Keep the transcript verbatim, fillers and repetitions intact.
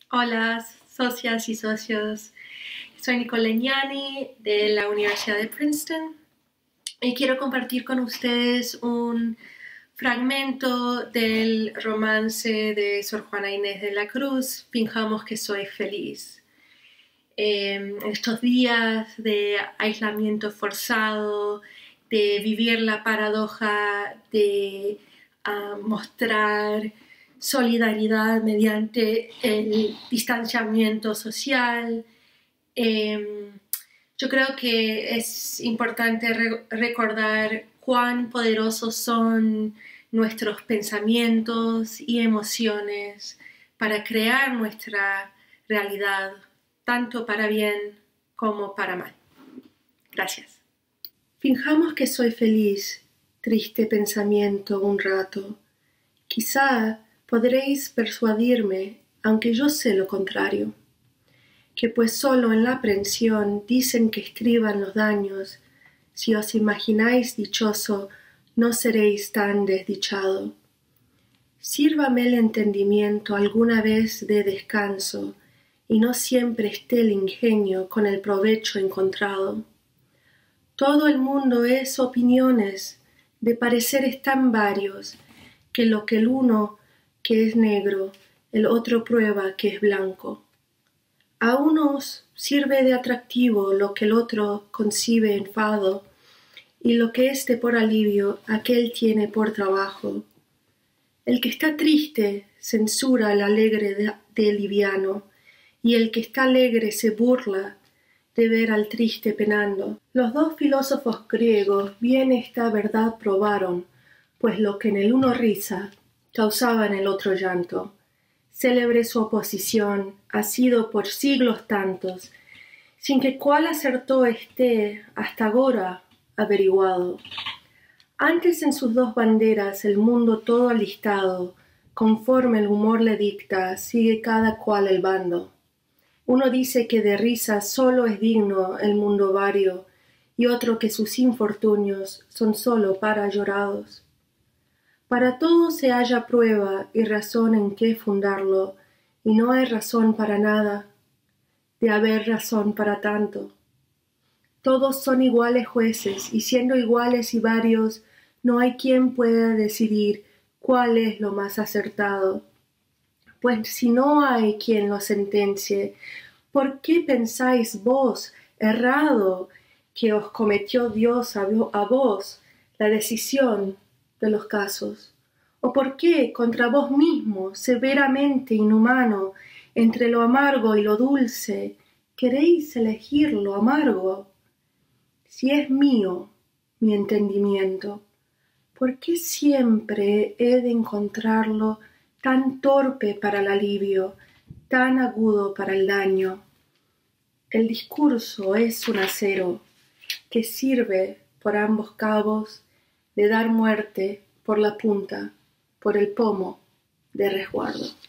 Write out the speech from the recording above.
Hola, socias y socios. Soy Nicole Legnani de la Universidad de Princeton y quiero compartir con ustedes un fragmento del romance de Sor Juana Inés de la Cruz, Finjamos que soy feliz. Eh, estos días de aislamiento forzado, de vivir la paradoja de uh, mostrar solidaridad mediante el distanciamiento social. Eh, yo creo que es importante re recordar cuán poderosos son nuestros pensamientos y emociones para crear nuestra realidad, tanto para bien como para mal. Gracias. Finjamos que soy feliz, triste pensamiento, un rato. Quizá podréis persuadirme, aunque yo sé lo contrario, que pues solo en la aprensión dicen que estriban los daños. Si os imagináis dichoso, no seréis tan desdichado. Sírvame el entendimiento alguna vez de descanso, y no siempre esté el ingenio con el provecho encontrado. Todo el mundo es opiniones, de pareceres tan varios, que lo que el uno que es negro, el otro prueba que es blanco. A unos sirve de atractivo lo que el otro concibe enfado, y lo que éste por alivio, aquel tiene por trabajo. El que está triste censura al alegre de, de liviano, y el que está alegre se burla de ver al triste penando. Los dos filósofos griegos bien esta verdad probaron, pues lo que en el uno risa, causaba en el otro llanto. Célebre su oposición ha sido por siglos tantos, sin que cuál acertó esté hasta agora averiguado. Antes en sus dos banderas el mundo todo alistado, conforme el humor le dicta, sigue cada cual el bando. Uno dice que de risa solo es digno el mundo vario, y otro que sus infortunios son solo para llorados. Para todo se halla prueba y razón en qué fundarlo, y no hay razón para nada, de haber razón para tanto. Todos son iguales jueces, y siendo iguales y varios, no hay quien pueda decidir cuál es lo más acertado. Pues si no hay quien lo sentencie, ¿por qué pensáis vos, errado, que os cometió Dios a vos la decisión de los casos? ¿O por qué contra vos mismo, severamente inhumano, entre lo amargo y lo dulce, queréis elegir lo amargo? Si es mío mi entendimiento, ¿por qué siempre he de encontrarlo tan torpe para el alivio, tan agudo para el daño? El discurso es un acero que sirve por ambos cabos de dar muerte por la punta, por el pomo de resguardo.